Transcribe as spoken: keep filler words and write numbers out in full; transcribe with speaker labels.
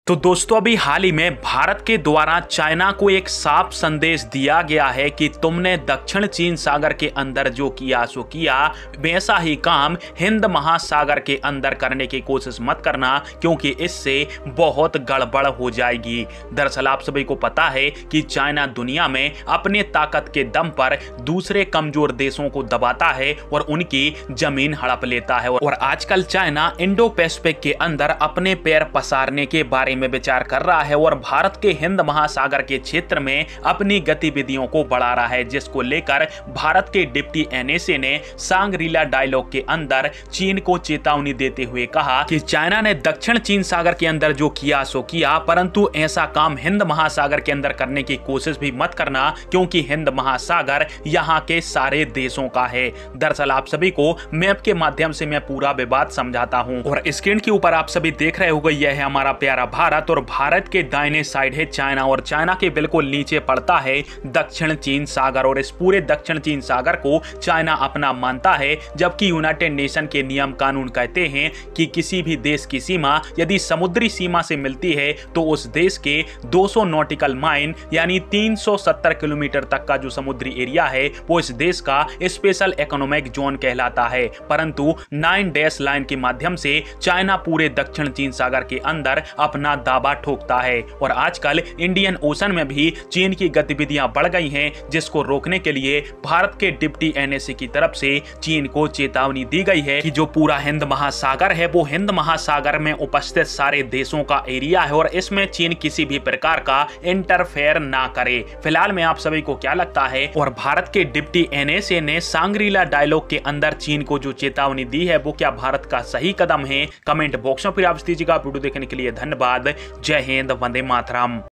Speaker 1: तो दोस्तों अभी हाल ही में भारत के द्वारा चाइना को एक साफ संदेश दिया गया है कि तुमने दक्षिण चीन सागर के अंदर जो किया सो किया, वैसा ही काम हिंद महासागर के अंदर करने की कोशिश मत करना, क्योंकि इससे बहुत गड़बड़ हो जाएगी। दरअसल आप सभी को पता है कि चाइना दुनिया में अपने ताकत के दम पर दूसरे कमजोर देशों को दबाता है और उनकी जमीन हड़प लेता है। और आजकल चाइना इंडो पैसिफिक के अंदर अपने पैर पसारने के बारे में विचार कर रहा है और भारत के हिंद महासागर के क्षेत्र में अपनी गतिविधियों को बढ़ा रहा है, जिसको लेकर भारत के डिप्टी एनएसए ने सांग्रीला डायलॉग के अंदर चीन को चेतावनी देते हुए कहा कि चाइना ने दक्षिण चीन सागर के अंदर जो किया सो किया, परंतु ऐसा काम हिंद महासागर के अंदर करने की कोशिश भी मत करना, क्योंकि हिंद महासागर यहाँ के सारे देशों का है। दरअसल आप सभी को मैप के माध्यम से मैं पूरा विवाद समझाता हूँ और स्क्रीन के ऊपर आप सभी देख रहे होंगे, यह है हमारा प्यारा भारत और भारत के दाहिने साइड है चाइना और चाइना के बिल्कुल नीचे पड़ता है दक्षिण चीन सागर। और इस पूरे दक्षिण चीन सागर को चाइना अपना मानता है, जबकि यूनाइटेड नेशन के नियम कानून कहते हैं कि किसी भी देश की सीमा यदि समुद्री सीमा से मिलती है तो उस देश के दो सौ नॉटिकल माइल यानी तीन सौ सत्तर किलोमीटर तक का जो समुद्री एरिया है वो इस देश का स्पेशल इकोनॉमिक जोन कहलाता है। परंतु नाइन डैश लाइन के माध्यम से चाइना पूरे दक्षिण चीन सागर के अंदर अपना दावा ठोकता है और आजकल इंडियन ओशन में भी चीन की गतिविधियां बढ़ गई हैं, जिसको रोकने के लिए भारत के डिप्टी एनएसए की तरफ से चीन को चेतावनी दी गई है कि जो पूरा हिंद महासागर है वो हिंद महासागर में उपस्थित सारे देशों का एरिया है और इसमें चीन किसी भी प्रकार का इंटरफेयर ना करे। फिलहाल में आप सभी को क्या लगता है और भारत के डिप्टी एनएसए ने सांग्रीला डायलॉग के अंदर चीन को जो चेतावनी दी है वो क्या भारत का सही कदम है? कमेंट बॉक्स में फिर आप दीजिएगा। वीडियो देखने के लिए धन्यवाद। जय हिंद, वंदे मातरम।